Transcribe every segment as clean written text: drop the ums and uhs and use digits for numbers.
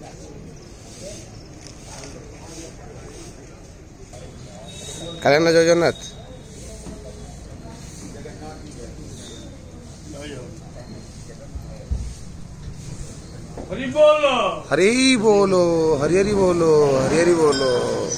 कल्याण जगन्नाथ हरि बोलो, हरि बोलो, हरि हरि बोलो, हरि हरि बोलो।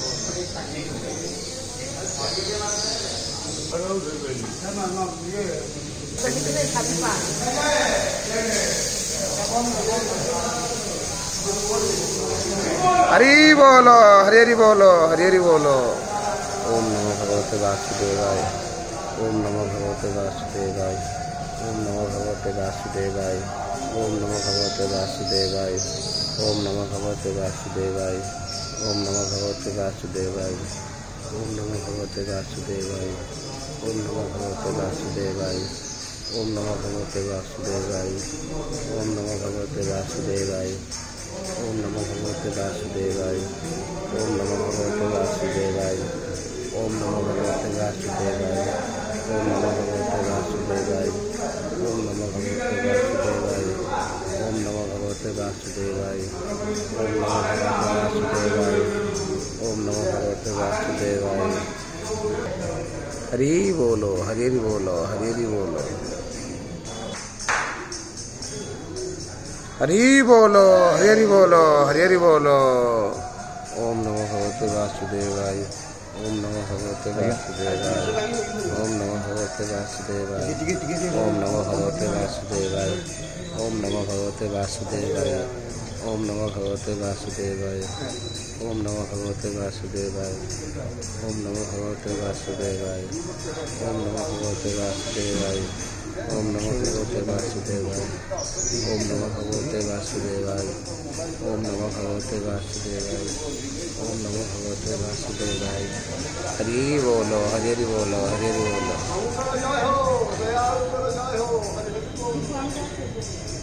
हरि बोलो, हरि हरि बोलो, हरि हरि बोलो। ओम नमो भगवते वासुदेवाय, ओम नमो भगवते वासुदेवाय, ओम नमो भगवते वासुदेवाय, ओम नमो भगवते वासुदेवाय, ओम नमो भगवते वासुदेवाय, ओम नमो भगवते वासुदेवाय, ओम नमो भगवते वासुदेवाय, ओम नमो भगवते वासुदेवाय, ओम नमो भगवते वासुदेवाय, ओम नमो भगवते वासुदेवाय, ओम नमो भगवते वासुदेवाय, ओम नमो भगवते वासुदेवाय, ओम नमो भगवते वासुदेवाय, ओम नमो भगवते वासुदेवाय, ओम नमो भगवते वासुदेवाय, ओम नमो भगवते वासुदेवाय, ओम नमो भगवते वासुदेवाय, ओम नमो भगवते वासुदेवाय। हरि बोलो, हरि हरि बोलो, हरि हरि बोलो, हरि बोलो, हरि हरि बोलो, हरि हरि बोलो। ओम नमो भगवते वासुदेवाय, ओम नमो भगवते वासुदेवाय, ओम नमो भगवते वासुदेवाय, ओम नमो भगवते वासुदेवाय, ओम नमो भगवते वासुदेवाय, ओम नमो भगवते वासुदेवाय, ओम नमो भगवते वासुदेवाय, ओम नमो भगवते वासुदेवाय, ओम नमो भगवते वासुदेवाय, ओम नमो भगवते वासुदेवाय, ओम नमो भगवते वासुदेवाय, ओम नमो भगवते वासुदेवाय, ओम नमो भगवते वासुदेवाय। हरि बोलो, हरि हरि बोलो, हरि हरि बोलो।